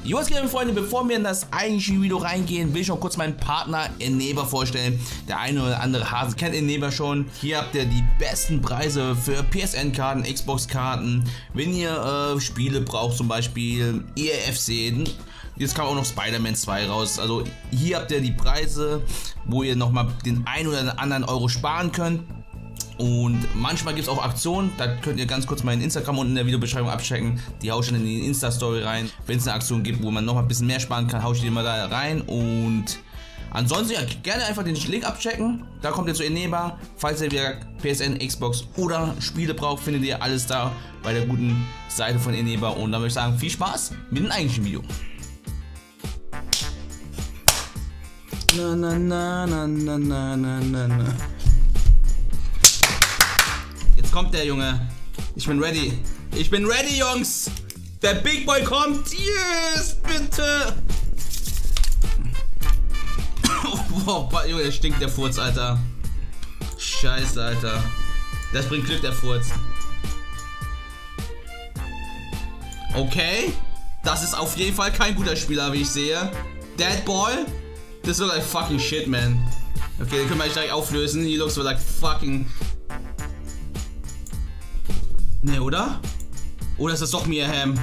Jo, was geht, meine Freunde? Bevor wir in das eigentliche Video reingehen, will ich noch kurz meinen Partner Eneba vorstellen. Der eine oder andere Hase kennt Eneba schon. Hier habt ihr die besten Preise für PSN-Karten, Xbox-Karten. Wenn ihr Spiele braucht, zum Beispiel EAFC. Jetzt kam auch noch Spider-Man 2 raus. Also hier habt ihr die Preise, wo ihr nochmal den einen oder anderen Euro sparen könnt. Und manchmal gibt es auch Aktionen, da könnt ihr ganz kurz meinen Instagram unten in der Videobeschreibung abchecken. Die hau ich dann in die Insta-Story rein. Wenn es eine Aktion gibt, wo man noch mal ein bisschen mehr sparen kann, hau ich die immer da rein. Und ansonsten ja, gerne einfach den Link abchecken. Da kommt ihr zu Eneba. Falls ihr wieder PSN, Xbox oder Spiele braucht, findet ihr alles da bei der guten Seite von Eneba. Und dann würde ich sagen, viel Spaß mit dem eigentlichen Video. Na na na na na na na na. Jetzt kommt der Junge. Ich bin ready. Ich bin ready, Jungs. Der Big Boy kommt. Yes, bitte. Oh, Junge, der stinkt, der Furz, Alter. Scheiße, Alter. Das bringt Glück, der Furz. Okay. Das ist auf jeden Fall kein guter Spieler, wie ich sehe. Dead Boy. Das looks like fucking shit, man. Okay, den können wir gleich auflösen. He looks like fucking... Ne, oder? Oder ist das doch Mirham?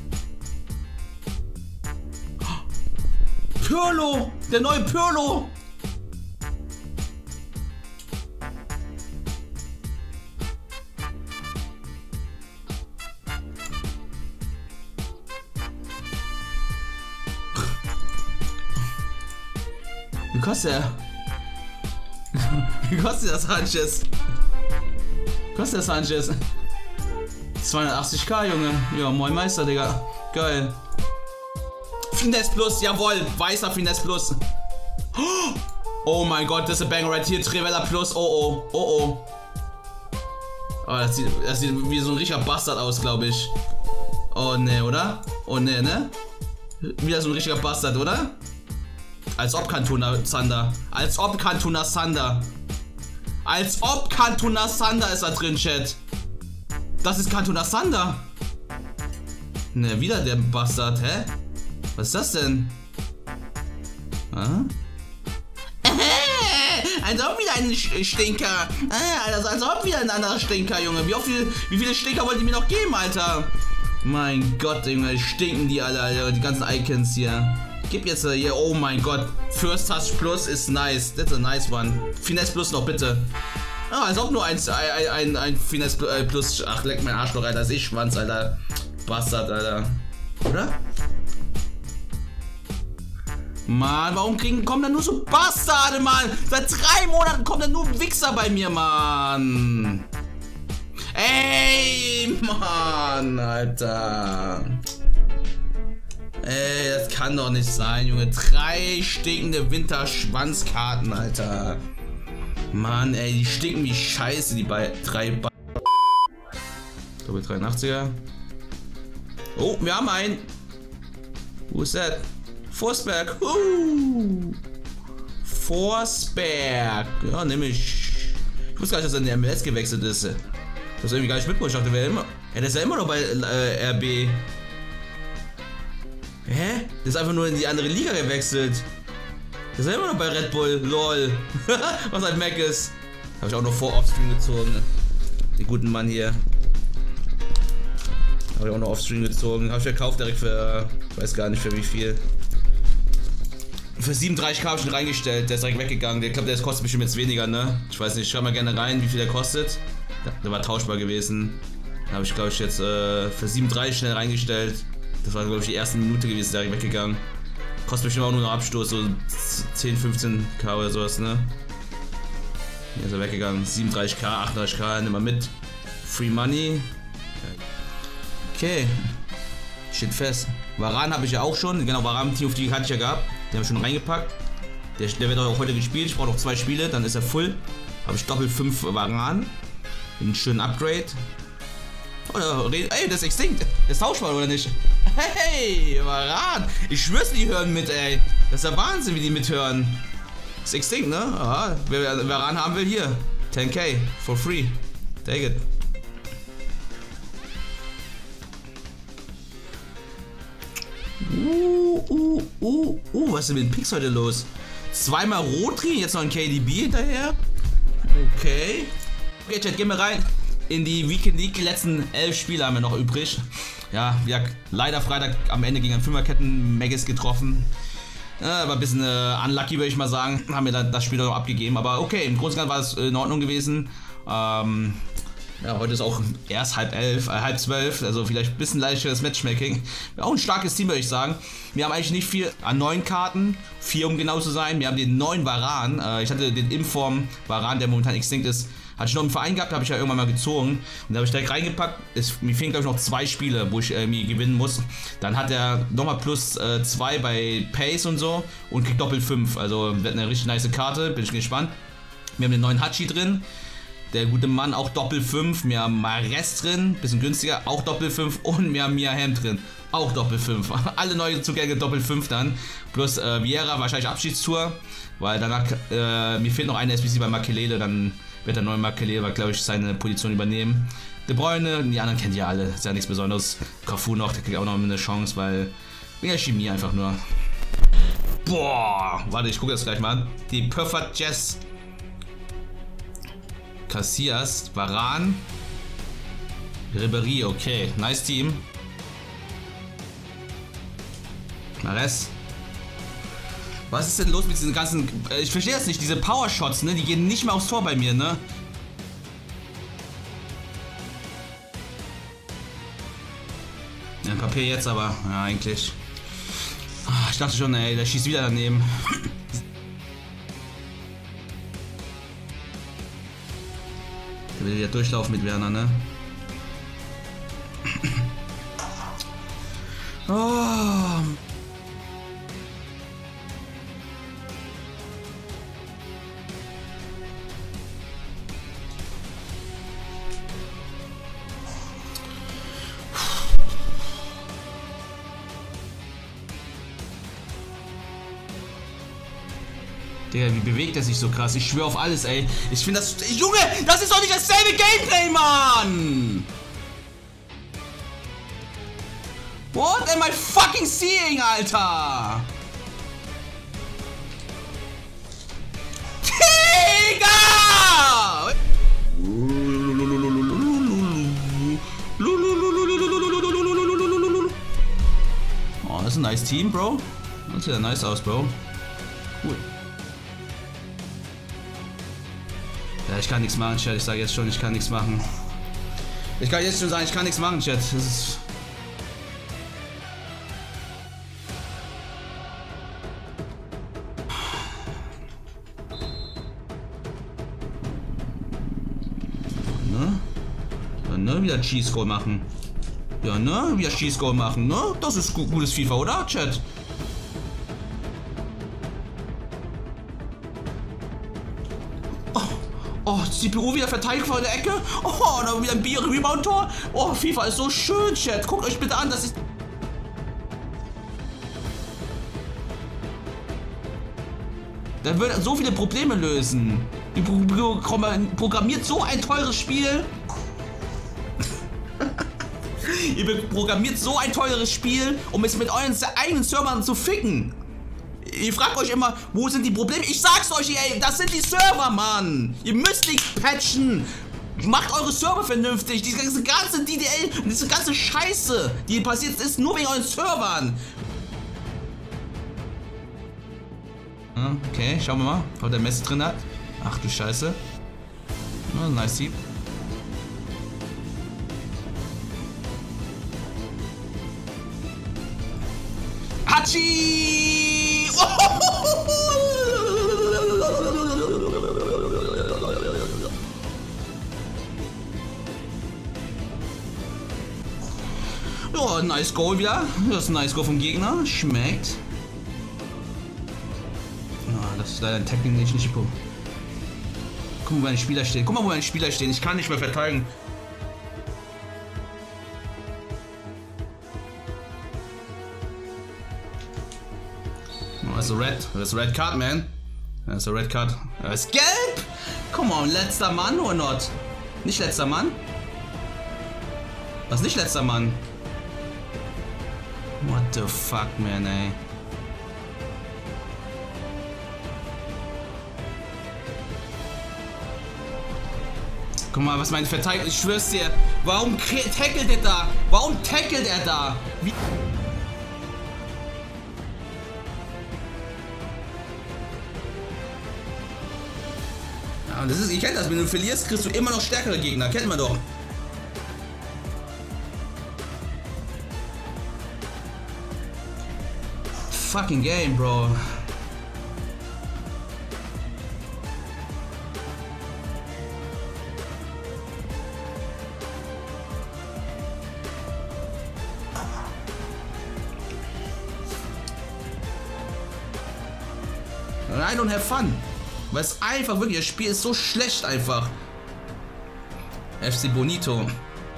Pirlo! Der neue Pirlo! Wie kostet er? Wie kostet der Sanchez? Kostet der Sanchez? 280k, Junge. Ja, moin Meister, Digga. Geil. Finesse Plus, jawohl. Weißer Finesse Plus. Oh mein Gott, das ist ein Banger right hier. Trivella Plus. Oh oh. Oh oh. Oh, das sieht wie so ein richtiger Bastard aus, glaube ich. Oh ne, oder? Oh ne, ne? Wieder so ein richtiger Bastard, oder? Als ob Cantona Sander. Als ob Cantona Sander. Als ob Cantona Sander ist da drin, Chat. Das ist Cantona Sander. Ne, wieder der Bastard, hä? Was ist das denn? Ah? Als ob wieder ein Stinker. Als ob wieder ein anderer Stinker, Junge. Wie viele Stinker wollt ihr mir noch geben, Alter? Mein Gott, Junge, stinken die alle, Alter. Die ganzen Icons hier. Gib jetzt hier, oh mein Gott. First Touch Plus ist nice. That's a nice one. Finesse Plus noch, bitte. Ah, als ob nur ein Finesse Plus. Ach, leck mein Arschloch, Alter. Das ist Schwanz, Alter. Bastard, Alter. Oder? Mann, warum kommen da nur so Bastarde, Mann? Seit 3 Monaten kommt da nur Wichser bei mir, Mann. Ey, Mann, Alter. Ey, das kann doch nicht sein, Junge. 3 stinkende Winterschwanzkarten, Alter. Mann, ey, die stinken wie Scheiße, die bei 3 Doppel 83er. Oh, wir haben einen. Wo ist das? Forsberg. Forsberg. Ja, nämlich. Ich wusste gar nicht, dass er in der MLS gewechselt ist. Das ist irgendwie gar nicht mitbekommen. Ich dachte, der ist ja immer noch bei RB. Hä? Der ist einfach nur in die andere Liga gewechselt. Der ist ja immer noch bei Red Bull. Lol. Was ein Mac ist. Habe ich auch noch vor Offstream gezogen. Den guten Mann hier. Habe ich auch noch Offstream gezogen. Habe ich verkauft direkt für. Weiß gar nicht für wie viel. Für 37k habe ich ihn reingestellt. Der ist direkt weggegangen. Ich glaube, der kostet bestimmt jetzt weniger, ne? Ich weiß nicht. Schau mal gerne rein, wie viel der kostet. Der war tauschbar gewesen. Da habe ich, glaube ich, jetzt für 37 schnell reingestellt. Das war, glaube ich, die erste Minute gewesen, direkt weggegangen. Kostet bestimmt auch nur noch Abstoß, so 10, 15k oder sowas, ne? Hier ist er weggegangen. 37k, 38k, nimm mal mit. Free Money. Okay. Steht fest. Varan habe ich ja auch schon. Genau, Varan Team of the Week hatte ich ja gehabt. Den habe ich schon reingepackt. Der wird auch heute gespielt. Ich brauche noch 2 Spiele, dann ist er full. Habe ich doppelt 5 Varan. Einen schönen Upgrade. Oh, ey, das ist extinct. Das ist tauschbar, oder nicht? Hey, Varan. Ich schwör's, die hören mit, ey. Das ist ja Wahnsinn, wie die mithören. Das ist extinct, ne? Aha. Wer Varan haben will, hier. 10k for free. Take it. Was ist denn mit dem Pix heute los? Zweimal Rotri, jetzt noch ein KDB hinterher. Okay. Okay, Chat, gehen wir rein in die Weekend League. Die letzten 11 Spiele haben wir noch übrig. Ja, wir haben leider Freitag am Ende gegen einen Fünferketten-Megis getroffen. War ein bisschen unlucky, würde ich mal sagen. Haben wir dann das Spiel noch abgegeben. Aber okay, im Großen und Ganzen war es in Ordnung gewesen. Ja, heute ist auch erst halb 12, also vielleicht ein bisschen leichteres Matchmaking. Auch ein starkes Team, würde ich sagen. Wir haben eigentlich nicht viel an 9 Karten, 4 um genau zu sein. Wir haben den 9 Varan. Ich hatte den Inform Varan, der momentan extinct ist, hatte ich noch im Verein gehabt, habe ich ja irgendwann mal gezogen. Und da habe ich direkt reingepackt. Mir fehlen, glaube ich, noch 2 Spiele, wo ich irgendwie gewinnen muss. Dann hat er nochmal plus 2 bei Pace und so und kriegt doppelt 5. Also wird eine richtig nice Karte, bin ich gespannt. Wir haben den neuen Hachi drin. Der gute Mann auch Doppel 5, wir haben Mares drin, bisschen günstiger, auch Doppel 5 und wir haben Mia Hamm drin, auch Doppel 5. Alle neue Zugänge Doppel 5 dann, plus Vieira wahrscheinlich Abschiedstour, weil danach, mir fehlt noch eine SBC bei Makelele, dann wird der neue Makelele, glaube ich, seine Position übernehmen. De Bruyne, die anderen kennt ihr alle, ist ja nichts Besonderes. Cafu noch, der kriegt auch noch eine Chance, weil wegen der Chemie einfach nur. Boah, warte, ich gucke das gleich mal an. Die Perfect Jazz. Casillas, Varan, Ribéry, okay, nice Team. Mares. Was ist denn los mit diesen ganzen, ich verstehe das nicht, diese Power-Shots, ne, die gehen nicht mehr aufs Tor bei mir, ne. Ja, Papier jetzt aber, ja, eigentlich. Ich dachte schon, ey, der schießt wieder daneben. Der will ja durchlaufen mit Werner, ne? Oh. Digga, wie bewegt er sich so krass? Ich schwöre auf alles, ey. Ich finde das... Junge, das ist doch nicht dasselbe Gameplay, Mann! What am I fucking seeing, Alter? Digga! Oh, das ist ein nice Team, Bro. Das sieht ja nice aus, Bro. Cool. Ja, ich kann nichts machen, Chat. Ich sage jetzt schon, ich kann nichts machen. Ich kann jetzt schon sagen, ich kann nichts machen, Chat. Das ist... Ne? Ja, ne? Wieder Cheese Goal machen. Ja, ne? Wieder Cheese Goal machen, ne? Das ist gutes FIFA, oder, Chat? Oh, CPU wieder verteidigt vor der Ecke. Oh, da wieder ein Rebound-Tor. Oh, FIFA ist so schön, Chat. Guckt euch bitte an, das ist... Da wird so viele Probleme lösen. Ihr programmiert so ein teures Spiel. Ihr programmiert so ein teures Spiel, um es mit euren eigenen Servern zu ficken. Ihr fragt euch immer, wo sind die Probleme? Ich sag's euch, ey, das sind die Server, Mann. Ihr müsst nicht patchen. Macht eure Server vernünftig. Diese ganze DDL, diese ganze Scheiße, die passiert ist, nur wegen euren Servern. Okay, schauen wir mal, ob der Messi drin hat. Ach du Scheiße. Oh, nice Team. Hachi! Oh, nice Goal wieder. Das ist ein nice Goal vom Gegner. Schmeckt. Oh, das ist leider ein Tackling nicht gut. Guck mal, wo ein Spieler steht. Guck mal, wo ein Spieler steht. Ich kann nicht mehr verteidigen. Das ist a red card, man. Das ist a red card. Das ist gelb! Come on, letzter Mann or not? Nicht letzter Mann? Was nicht letzter Mann? What the fuck, man, ey. Guck mal, was mein Verteidiger... Ich schwör's dir. Warum tackelt er da? Warum tackelt er da? Wie... Ja, das ist... Ich kenn das. Wenn du verlierst, kriegst du immer noch stärkere Gegner. Kennt man doch. Fucking game, bro. I don't have fun. Weil es einfach wirklich, das Spiel ist so schlecht einfach. FC Bonito.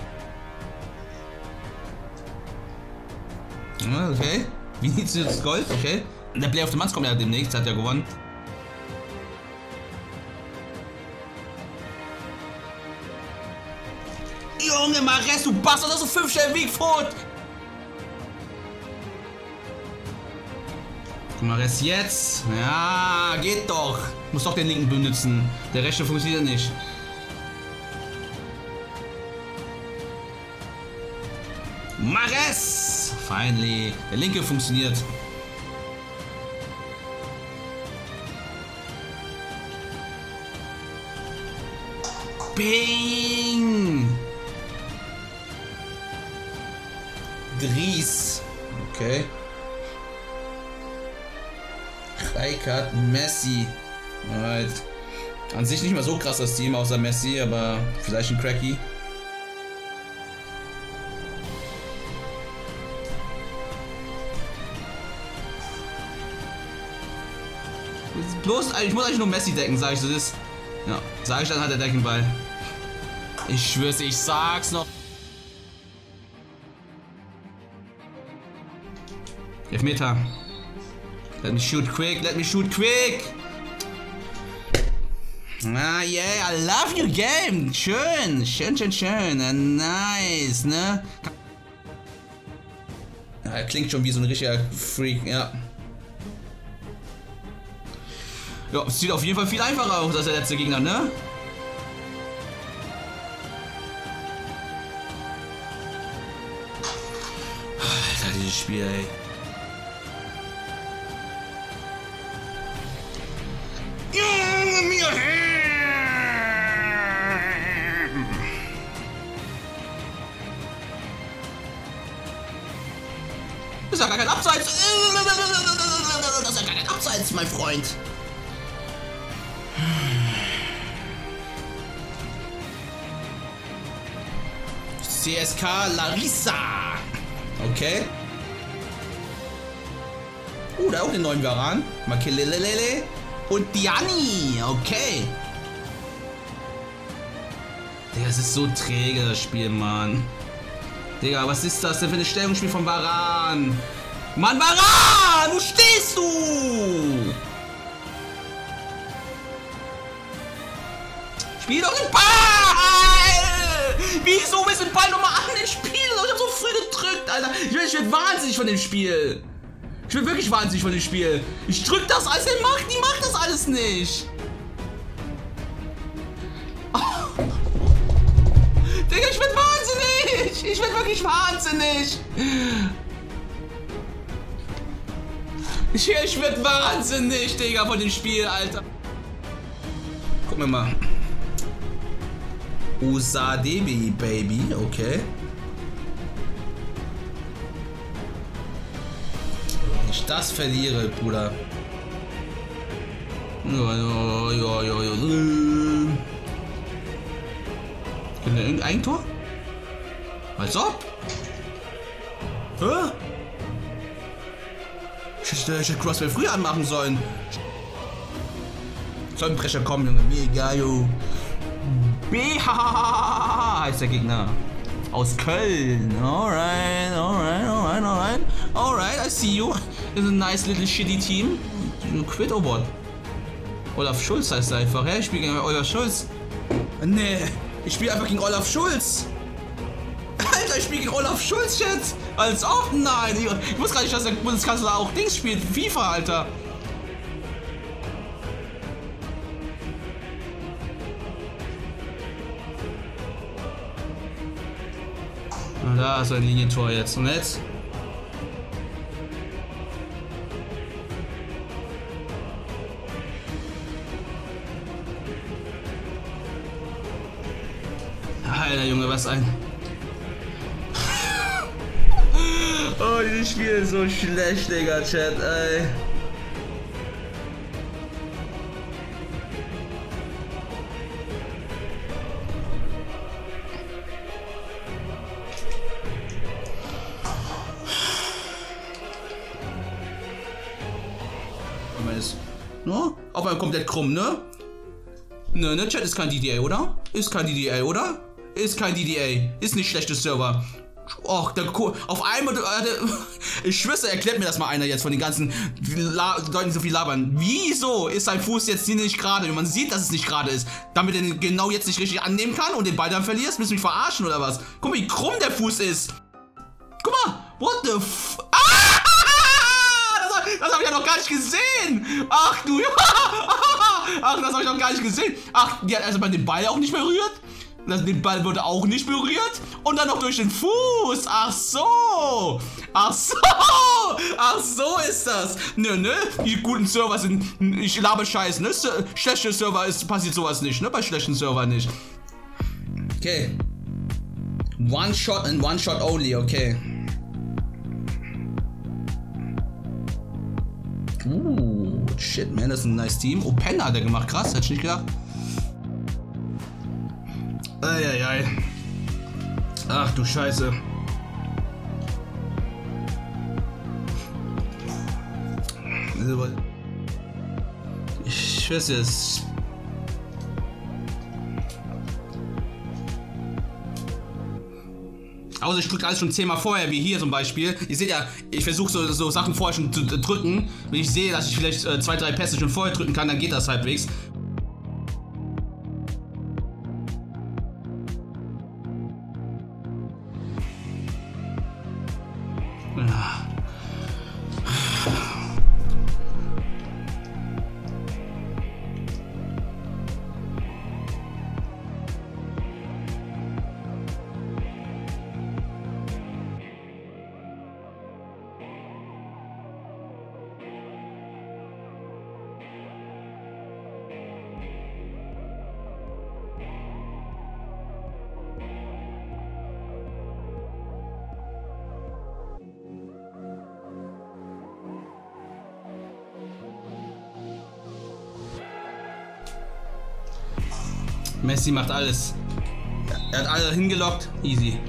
Okay. Vinicius Gold, okay. Der Player of the Month kommt ja demnächst, hat ja gewonnen. Junge, Mahrez, du Bastard, das ist so 5 Weak Foot. Mahrez jetzt. Ja, geht doch. Muss doch den linken benutzen. Der rechte funktioniert nicht. Mahrez! Finally. Der linke funktioniert. Bing! Dries. Okay. Rijkaard, Messi. Alright. An sich nicht mal so krass das Team, außer Messi, aber vielleicht ein Cracky. Bloß, ich muss eigentlich nur Messi decken, sag ich so das. Ja, sag ich dann hat er Deckenball. Ich schwör's, ich sag's noch. Elfmeter. Let me shoot quick, let me shoot quick! Ah, yeah, I love your game! Schön, schön, schön, schön. Nice, ne? Ja, er klingt schon wie so ein richtiger Freak, ja. Ja, es sieht auf jeden Fall viel einfacher aus als der letzte Gegner, ne? Alter, dieses Spiel, ey. Das ist ja gar kein Abseits. Das ist ja gar kein Abseits, mein Freund. CSK Larissa. Okay. Da auch den neuen Varan. Makelelelele. Und Diani. Okay. Digga, das ist so träge, das Spiel, Mann. Digga, was ist das denn für ein Stellungsspiel von Varan? Mann, Varan! Wo stehst du? Spiel doch den Ball! Wieso ist den Ball nochmal an den Spiel? Ich hab so früh gedrückt, Alter. Ich werd wahnsinnig von dem Spiel. Ich bin wirklich wahnsinnig von dem Spiel. Ich drück das alles, die macht das alles nicht. Oh. Digga, ich werd wahnsinnig. Ich werd wirklich wahnsinnig. Ich werd wahnsinnig, Digga, von dem Spiel, Alter. Guck mir mal. Usadebi, Baby, okay. Wenn ich das verliere, Bruder. Ja. Können wir irgendein Eigentor? Als ob? Hä? Ich hätte Crosswell früher anmachen sollen. Soll ein Brecher kommen, Junge. Mir egal, jo. BHHHH heißt der Gegner. Aus Köln. Alright. Alright, I see you. It's a nice little shitty team. You quit or what? Olaf Schulz heißt er einfach. Ja, ich spiele gegen Olaf Schulz. Nee, ich spiele einfach gegen Olaf Schulz. Alter, ich spiele gegen Olaf Schulz jetzt. Als ob, nein. Ich wusste gar nicht, dass der Bundeskanzler auch Dings spielt. FIFA, Alter. Na, da ist ein Linientor jetzt. Und jetzt? Alter Junge, was ein... Oh, dieses Spiel ist so schlecht, Digga, Chat, ey. No? Auf einmal komplett krumm, ne? Ne, Chat ist kein DDA, oder? Ist kein DDA, oder? Ist kein DDA. Ist nicht schlechtes Server. Och, auf einmal, ich schwöre, erklärt mir das mal einer jetzt von den ganzen Leuten, so viel labern. Wieso ist sein Fuß jetzt hier nicht gerade? Man sieht, dass es nicht gerade ist. Damit er den genau jetzt nicht richtig annehmen kann und den Ball dann verlierst? Willst du mich verarschen oder was? Guck mal, wie krumm der Fuß ist. Guck mal, what the f... Ah! Das habe ich ja noch gar nicht gesehen. Ach du... Ach, das habe ich noch gar nicht gesehen. Ach, die hat erstmal den Ball auch nicht berührt. Den Ball wurde auch nicht berührt. Und dann noch durch den Fuß. Ach so. Ach so. Ach so ist das. Ne. Die guten Server sind... Ich laber Scheiß, ne? Schlechte Server passiert sowas nicht, ne? Bei schlechten Servern nicht. Okay. One shot and one shot only, okay. Shit, man, das ist ein nice Team. Oh, Penner hat er gemacht, krass, hätte ich nicht gedacht. Eieiei. Ach du Scheiße. Ich weiß jetzt. Außer ich drücke alles schon 10-mal vorher, wie hier zum Beispiel. Ihr seht ja, ich versuche so Sachen vorher schon zu drücken. Wenn ich sehe, dass ich vielleicht 2-3 Pässe schon vorher drücken kann, dann geht das halbwegs. Messi macht alles. Er hat alle hingelockt. Easy.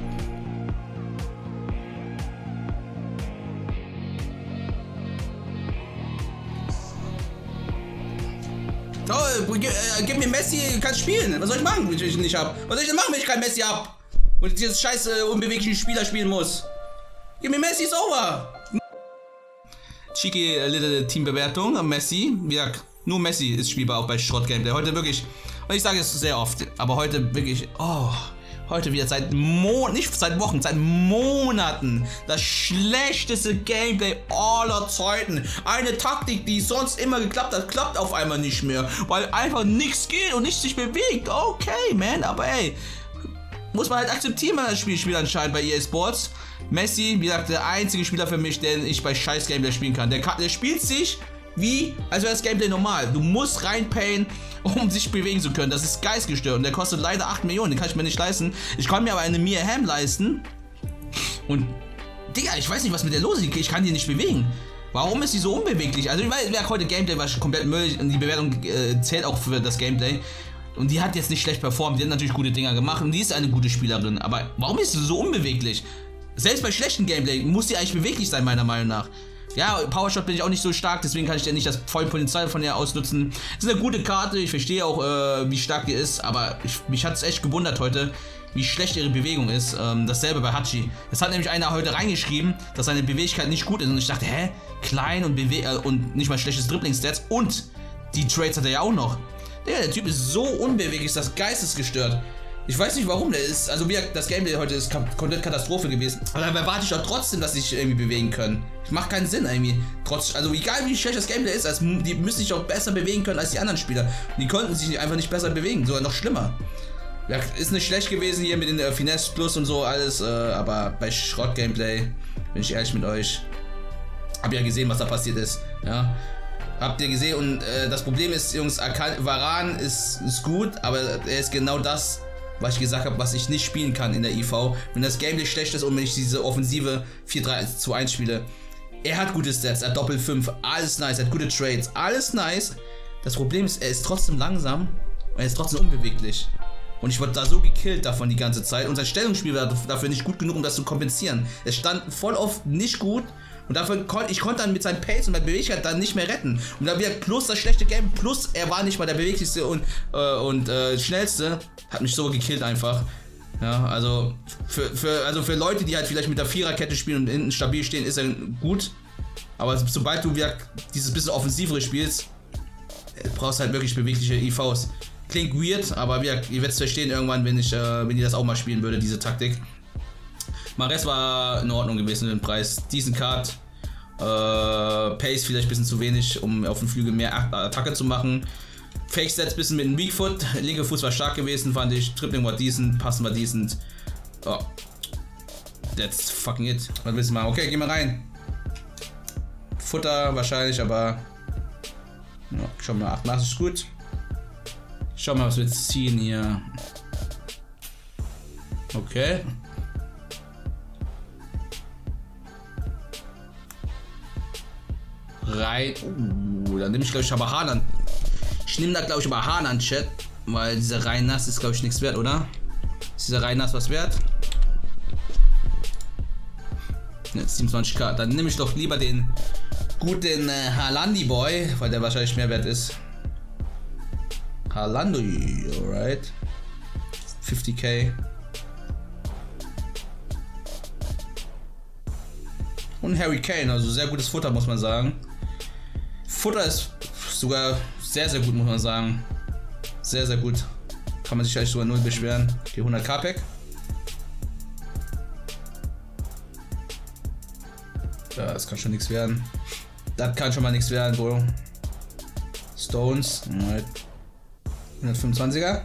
Oh, gib mir Messi, kannst spielen. Was soll ich machen, wenn ich ihn nicht hab? Was soll ich denn machen, wenn ich kein Messi hab? Und dieses scheiß unbeweglichen Spieler spielen muss? Gib mir Messi, ist over. Cheeky little Teambewertung. Messi. Ja, nur Messi ist spielbar auch bei Schrott-Gameplay. Heute wirklich... Und ich sage es sehr oft, aber heute wirklich, heute wieder seit nicht seit Wochen, seit Monaten das schlechteste Gameplay aller Zeiten. Eine Taktik, die sonst immer geklappt hat, klappt auf einmal nicht mehr, weil einfach nichts geht und nichts sich bewegt. Okay, man, aber ey, muss man halt akzeptieren, wenn man das Spiel spielt anscheinend bei EA Sports. Messi, wie gesagt, der einzige Spieler für mich, den ich bei scheiß Gameplay spielen kann. Der spielt sich wie, als wäre das Gameplay normal. Du musst reinpayen, um sich bewegen zu können. Das ist geistgestört und der kostet leider 8 Millionen. Den kann ich mir nicht leisten. Ich kann mir aber eine Mia Hamm leisten. Und, Digga, ich weiß nicht, was mit der los ist. Ich kann die nicht bewegen. Warum ist sie so unbeweglich? Also, ich weiß, heute Gameplay war komplett Müll und die Bewertung zählt auch für das Gameplay. Und die hat jetzt nicht schlecht performt. Die hat natürlich gute Dinger gemacht und die ist eine gute Spielerin. Aber warum ist sie so unbeweglich? Selbst bei schlechtem Gameplay muss sie eigentlich beweglich sein, meiner Meinung nach. Ja, Powershot bin ich auch nicht so stark, deswegen kann ich ja nicht das volle Potenzial von ihr ausnutzen. Das ist eine gute Karte, ich verstehe auch, wie stark die ist, aber mich hat es echt gewundert heute, wie schlecht ihre Bewegung ist. Dasselbe bei Hachi. Das hat nämlich einer heute reingeschrieben, dass seine Beweglichkeit nicht gut ist und ich dachte, hä? Klein und und nicht mal schlechtes Dribbling-Stats und die Trades hat er ja auch noch. Der Typ ist so unbeweglich, ist das geistesgestört. Ich weiß nicht warum, der ist, also das Gameplay heute ist komplett Katastrophe gewesen. Aber da erwarte ich doch trotzdem, dass sie sich irgendwie bewegen können. Macht keinen Sinn irgendwie. Also egal wie schlecht das Gameplay ist, die müssen sich auch besser bewegen können als die anderen Spieler. Und die konnten sich einfach nicht besser bewegen, sogar noch schlimmer. Ja, ist nicht schlecht gewesen hier mit den Finesse Plus und so alles, aber bei Schrott-Gameplay, bin ich ehrlich mit euch, hab ja gesehen, was da passiert ist, ja. Habt ihr gesehen und das Problem ist, Jungs, Varane ist gut, aber er ist genau das, was ich gesagt habe, was ich nicht spielen kann in der IV. Wenn das Gameplay schlecht ist und wenn ich diese offensive 4-3-2-1 spiele. Er hat gute Stats, er hat Doppel 5, alles nice, er hat gute Trades, alles nice. Das Problem ist, er ist trotzdem langsam und er ist trotzdem unbeweglich. Und ich wurde da so gekillt davon die ganze Zeit. Und sein Stellungsspiel war dafür nicht gut genug, um das zu kompensieren. Es stand voll oft nicht gut. Und dafür ich konnte dann mit seinem Pace und meiner Beweglichkeit dann nicht mehr retten. Und dann wieder plus das schlechte Game, plus er war nicht mal der beweglichste und schnellste. Hat mich so gekillt einfach. Ja, also für Leute, die halt vielleicht mit der Viererkette spielen und hinten stabil stehen, ist er gut. Aber sobald du wieder dieses bisschen offensivere spielst, brauchst du halt wirklich bewegliche IVs. Klingt weird, aber ihr werdet es verstehen irgendwann, wenn ihr das auch mal spielen würde, diese Taktik. Mahrez war in Ordnung gewesen mit dem Preis. Diesen Card. Pace vielleicht ein bisschen zu wenig, um auf dem Flügel mehr Attacke zu machen. Fake Stats ein bisschen mit dem Weak Foot. Linker Fuß war stark gewesen, fand ich. Dribbling war decent, Passen war decent. Oh. That's fucking it. Was willst du machen? Okay, geh mal rein. Futter wahrscheinlich, aber. Ja, schau mal, 88 ist gut. Schau mal, was wir jetzt ziehen hier. Okay. Rein. Dann nehme ich, glaube ich, aber Haaland. Ich nehme da, glaube ich, aber Haaland, Chat. Weil dieser rein nass ist, glaube ich, nichts wert, oder? Ist dieser rein nass was wert? Jetzt 27k. Dann nehme ich doch lieber den guten Haalandi Boy, weil der wahrscheinlich mehr wert ist. Haalandi, alright. 50k. Und Harry Kane, also sehr gutes Futter, muss man sagen. Futter ist sogar sehr, sehr gut, muss man sagen. Sehr, sehr gut. Kann man sich eigentlich sogar null beschweren. Okay, 100k Pack. Ja, das kann schon nichts werden. Das kann schon mal nichts werden, Bro. Stones, alright. 125er.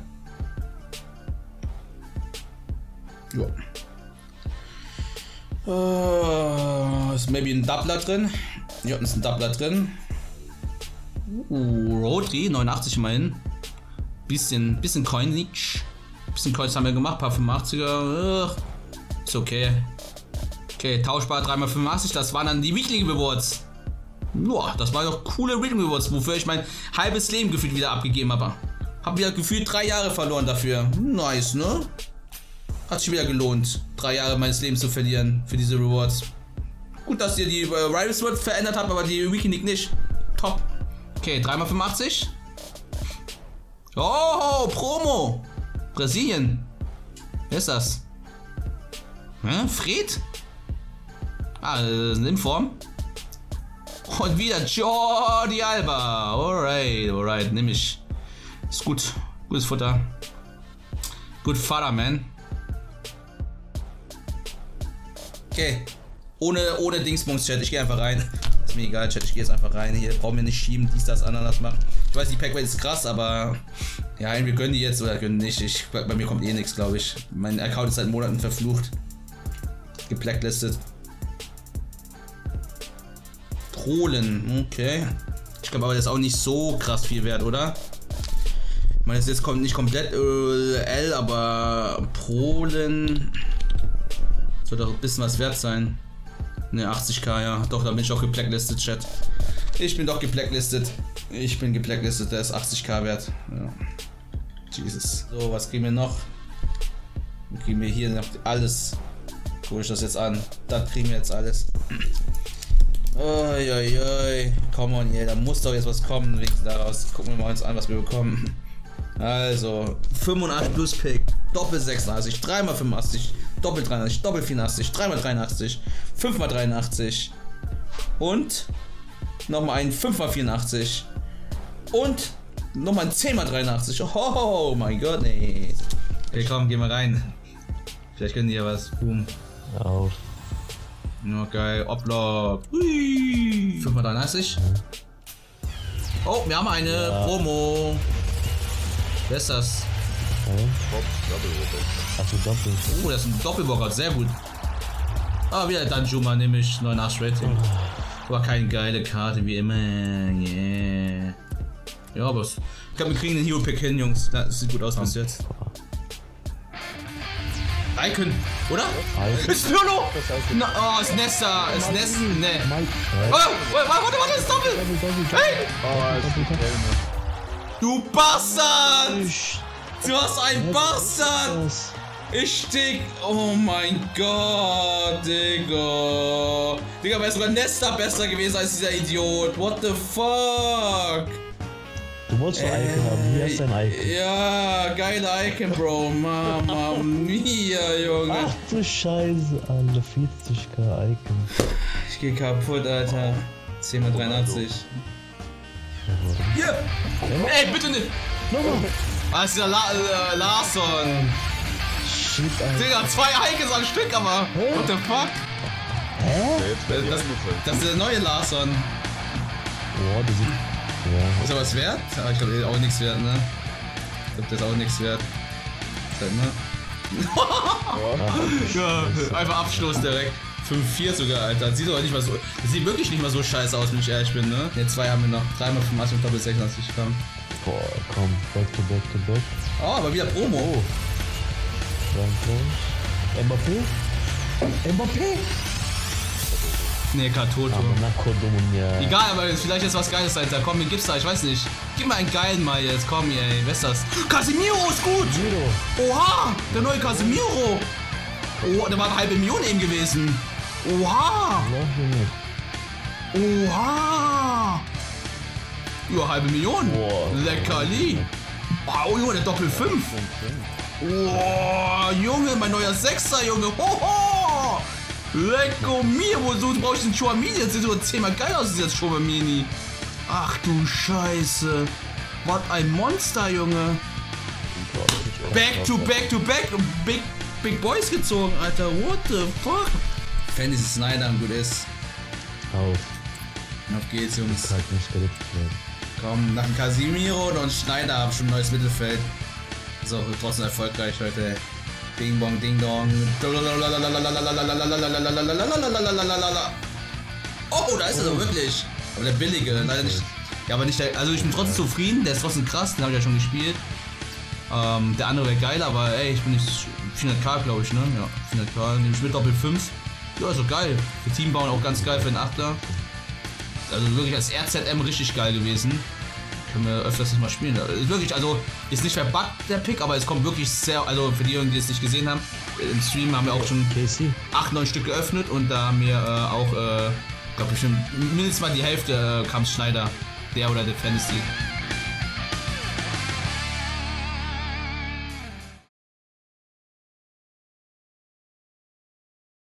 Ja. Ist maybe ein Doubler drin. Ja, ist ein Doubler drin. Rodri, 89 immerhin. Bisschen Coinage. Bisschen Coins haben wir gemacht, paar 85er. Ist okay. Okay, tauschbar 3x85, das waren dann die Weekly Rewards. Boah, das waren doch coole Weekly Rewards, wofür ich mein halbes Leben gefühlt wieder abgegeben habe. Hab wieder gefühlt 3 Jahre verloren dafür. Nice, ne? Hat sich wieder gelohnt, 3 Jahre meines Lebens zu verlieren für diese Rewards. Gut, dass ihr die Rivals World verändert habt, aber die Weekly nicht. Top. Okay, 3x85. Oh, Promo. Brasilien. Wer ist das? Hä? Fred? Ah, sind in Form. Und wieder Jordi Alba. Alright, nehme ich. Ist gut. Gutes Futter. Gut Vater, man. Okay. Ohne Dingsbums, Chat. Ich gehe einfach rein. Ist mir egal, Chat. Ich gehe jetzt einfach rein. Hier brauchen wir nicht schieben, dies, das, Ananas machen. Ich weiß, die Packway ist krass, aber ja, wir gönnen die jetzt oder gönnen nicht. Bei mir kommt eh nichts, glaube ich. Mein Account ist seit Monaten verflucht. Geblacklistet. Trolen, okay. Ich glaube aber, das ist auch nicht so krass viel wert, oder? Ich meine, das jetzt kommt nicht komplett L, aber Polen soll doch ein bisschen was wert sein. Ne, 80k, ja. Doch, da bin ich auch geblacklistet, Chat. Ich bin doch geblacklistet. Ich bin geblacklistet, der ist 80k wert. Ja. Jesus. So, was kriegen wir noch? Wir kriegen wir hier noch alles. Guck ich das jetzt an. Das kriegen wir jetzt alles. Oi. Come on, yeah, da muss doch jetzt was kommen. Wenigstens daraus. Gucken wir mal uns an, was wir bekommen. Also, 85 plus Pick. Doppel 86, 3x85, Doppel 83, Doppel 84, 3x83, 5x83 und nochmal ein 5x84 und nochmal ein 10x83. Oh mein Gott, nee. Okay, komm, geh mal rein. Vielleicht können die ja was. Boom. Auf. Ja, geil. Oblock. 5x33. Oh, wir haben eine Promo. Wer ist das? Okay. Achso, doppelt. Oh, das ist ein Doppelbocker. Sehr gut. Ah, wieder Danjuma, nämlich 89 Rating. Aber keine geile Karte wie immer. Yeah. Ja, aber ich glaube, wir kriegen den Hero Pick hin, Jungs. Das sieht gut aus bis jetzt. Icon, oder? Ist Pirlo! Oh, ist Nesta. Ist Nesta. Ne. Oh, warte, ist Doppel! Hey! Du Bastard! Du hast ein Bastard! Ich stick. Oh mein Gott, Digga. Digga, wäre sogar Nesta besser gewesen als dieser Idiot. What the fuck? Du wolltest ein Icon haben. Hier ist dein Icon. Ja, geile Icon, Bro. Mama mia, Junge. Ach du Scheiße, alle 40k Icon. Ich geh kaputt, Alter. 10x83. Hier! Ey, bitte nicht! Ah, ist ja Larsson. Shit, Alter. Digga, 2 Icons am Stück, aber. What the fuck? Hä? Das ist der neue Larsson. Boah, der sieht. Ja. Ist er was wert? Aber ich glaube, der ist auch nichts wert, ne? Ich glaube, der ist auch nichts wert. Ja, einfach Abschluss direkt. 5-4 sogar, Alter. Das sieht aber nicht mal so. Das sieht wirklich nicht mal so scheiße aus, wenn ich ehrlich bin, ne? Ne, 2 haben wir noch. 3x85 und Doppel 86 Gramm. Boah, komm, back to back. Oh, aber wieder Promo. Mbappé? Ne, Katoto. Ja. Egal, aber vielleicht ist was Geiles dahinter. Komm, mir gib's da, ich weiß nicht. Gib mir einen geilen mal jetzt, komm, ey. Wer ist das? Casemiro ist gut! Oha! Der neue Casemiro! Oh, der war eine halbe Million eben gewesen. Oha! Oha! Über halbe Million. Leckerli. Oh, Junge, der Doppel 5. Oh, Junge, mein neuer Sechser, Junge. Hoho! Lecco mir, wozu brauche ich den Chouamini? Jetzt sieht sogar 10-mal geil aus, dieser Chouamini. Ach du Scheiße. Was ein Monster, Junge. Back to back. Big Boys gezogen, Alter. What the fuck? Fantasy Snyder am gut ist. Auf geht's, Jungs. Komm, nach dem Casemiro und Schneider hab schon ein neues Mittelfeld. So, trotzdem erfolgreich heute. Bing bong ding dong. Oh, da ist er doch wirklich. Aber der billige, leider nicht. Ja, aber nicht der. Also ich bin trotzdem zufrieden, der ist trotzdem krass, den habe ich ja schon gespielt. Der andere wäre geil, aber ey, ich bin nicht 400k, glaube ich, ne? Ja, 400k, nehme ich mit Doppel 5. Ja, ist doch geil. Für Teambauen auch ganz geil für den Achter. Also wirklich als RZM richtig geil gewesen. Können wir öfters nicht mal spielen. Ist wirklich, also ist nicht verbuggt der Pick, aber es kommt wirklich sehr, also für die, die es nicht gesehen haben, im Stream haben wir auch schon 8-9 Stück geöffnet und da haben wir auch, glaube ich, mindestens mal die Hälfte kam Schneider, der oder der Fantasy.